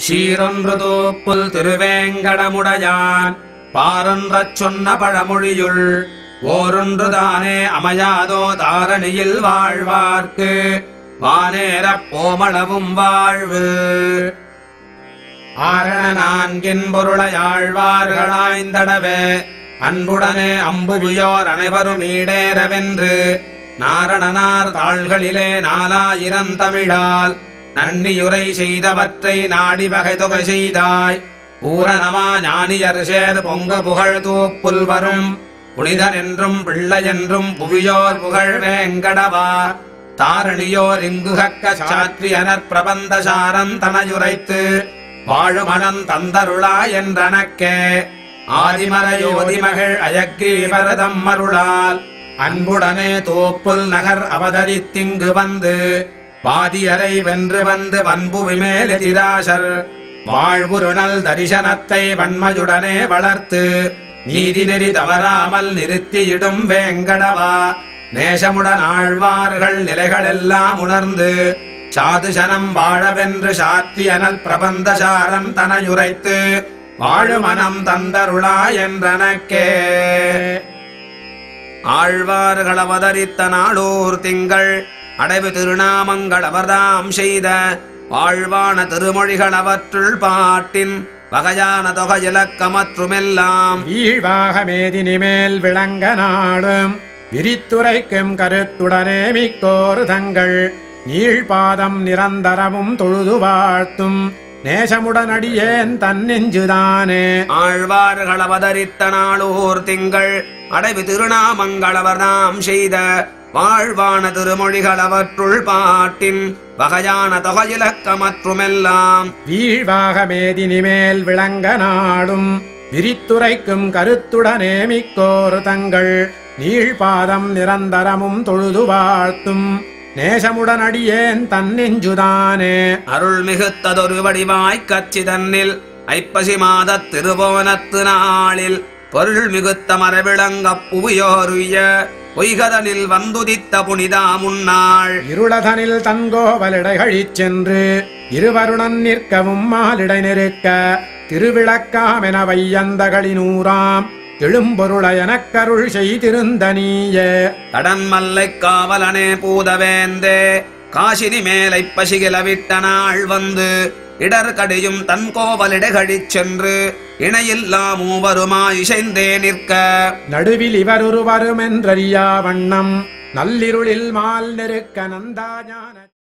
சீரொன்று தோப்புல் திருவேங்கடமுடையான் பாரொன்றச் சொன்ன பழமொழியுள் ஓரொன்றுதானே அமையாதோ தாரணியில் வாழ்வார்க்கு வானேரப் போமளவும் வாழ்வு. ஆரண நான்கின் பொருளையாழ்வார்களாய்ந்தடவே அன்புடனே அம்புவியோர் அனைவரும் ஈடேரவென்று நாரணனார் தாள்களிலே 4000 தமிழால் நன்னியுரை செய்தவற்றை நாடி வகை தொகை செய்தாய். பூரணமா ஞானியர் சேர் பொங்க புகழ் தூப்புல் வரும் புனிதன் என்றும் பிள்ளை என்றும் புவியோர் புகழ் வேங்கடவா. தாரணியோர் இங்குகக்க சாற்றியனர் பிரபந்த சாரந்தனையுரைத்து வாழுமனம் தந்தருளா என்றனக்கே ஆதிமலையோதிமகள் அயக்ரீவரதம் அருளால் அன்புடனே தோப்புல் நகர் அவதரித்திங்கு வந்து பாதியரை வென்று வந்து வன்புவி மேலெதிராசர் வாழ்வுருணல் தரிசனத்தை வன்மையுடனே வளர்த்து நீதி நெறி தவறாமல் நிறுத்தியிடும் வேங்கடவா. நேசமுடன் ஆழ்வார்கள் நிலைகளெல்லாம் உணர்ந்து சாதுசனம் வாழவென்று சாற்றியனல் பிரபந்த சாரம் தனையுரைத்து வாழுமனம் தந்தருளா என்றனக்கே. ஆழ்வார்கள் அவதரித்த நாளூர் திங்கள் அடைவு திருநாமங்கள் அவர்தாம் செய்த வாழ்வான திருமொழிகள் அவற்றுள் பாட்டின் வகையான தொகை இலக்கமற்றுமெல்லாம் வீழ்வாக மேதினிமேல் விளங்க நாடும் விரித்துரைக்கும் கருத்துடனே மிக்கோர் தங்கள் நீழ்பாதம் நிரந்தரமும் தொழுது வாழ்த்தும் நேசமுடனடியேன் தன்னெஞ்சுதானே. ஆழ்வார்கள் அவதரித்த நாளூர் திங்கள் அடைவு திருநாமங்கள் அவர்தாம் செய்த வாழ்வான திருமொழிகள் அவற்றுள் பாட்டின் வகையான தொகை இலக்கமற்றுமெல்லாம் வீழ்வாக மேதினிமேல் விளங்க நாடும் விரித்துரைக்கும் கருத்துடனே மிக்கோர் தங்கள் நீழ்பாதம் நிரந்தரமும் தொழுது வாழ்த்தும் நேசமுடனடியேன் தன்னெஞ்சுதானே. அருள் மிகுத்ததொரு வடிவாய்க் கச்சி தன்னில் ஐப்பசி மாதத் திருவோணத்து நாளில் பொருள் மிகுத்த மரவிளங்கப் புவியோருய பொய்கதனில் வந்துதித்த புனிதா முன்னாள் இருளதனில் தன்கோவலிடைகழிச் சென்று இருவருடன் நிற்கவும் மாலிடை நெருக்க திருவிளக்காமென வையந்தகளினூராம் எழும்பொருள எனக்கருள் செய்திருந்த நீயே. கடன் மல்லை காவலனே பூதவேந்தே காசினி மேலை பசிகிலவிட்ட நாள் வந்து இடர்கடியும் தன் கோவலிடைகழிச் சென்று இணையில்லா மூவருமாய் இசைந்தே நிற்க நடுவில் இவருவருமென்றறியா வண்ணம் நல்லிருளில் மால் நெருக்க நந்தாஞான